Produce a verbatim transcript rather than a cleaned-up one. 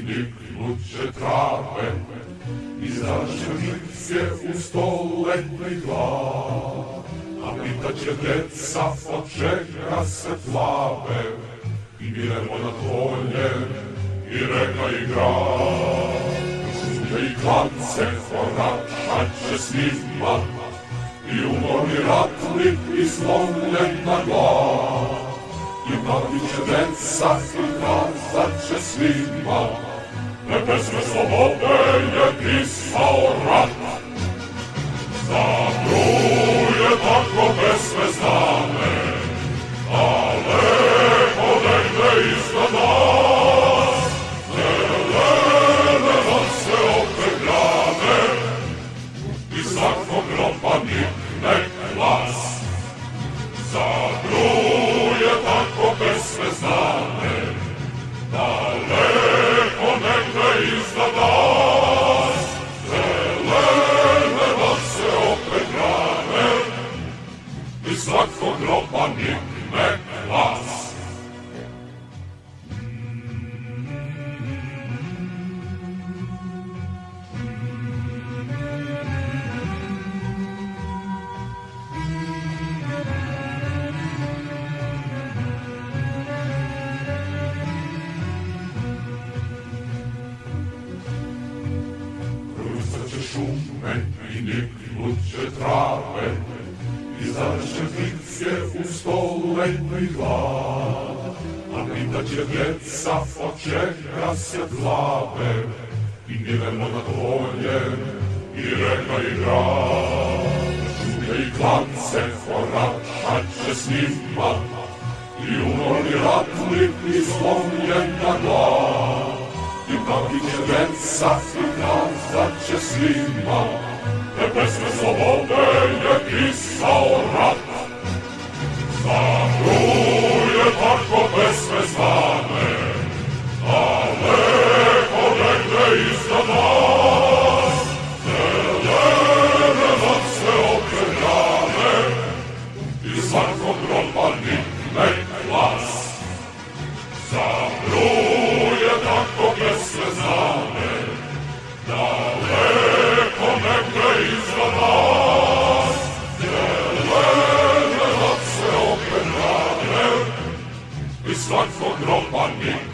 niknut će trave, izaće lice u stoletni glad, a pitaće deca od čega se plave, i biremo na polje, i reka i grad. Šume i klance koračat će s njima, i umorni ratnik i slomljena glad. I mladit će deca i kazat će svima, ne pesme slobode je pisao rat. Zabruje tako pesme znane, a lepo negde iznad nas, zelene noce opet grane, i svakog groba nikne glas. Zabruje tako pesme znane, daleko negde iznad nas, zelene noce opet grane, i svakog groba nikne glas. Šume i niknut će trave, izaće lice u stoletni glad, a pitaće deca od čega se plave, i idemo na polje, i reka i grad. Šume i klance koračat će s njima, i umorni ratnik i slomljena glad. I pamtit će deca i kazat će svima, ne pesme slobode je pisao rat. Zabruje tako pesme znane, a lepo negde iznad nas, zelene noce opet grane, i svakog groba nikne glas. Zabruje tako pesme znane, daleko negde iznad nas, zelene noce opet grane, i svakog groba nikne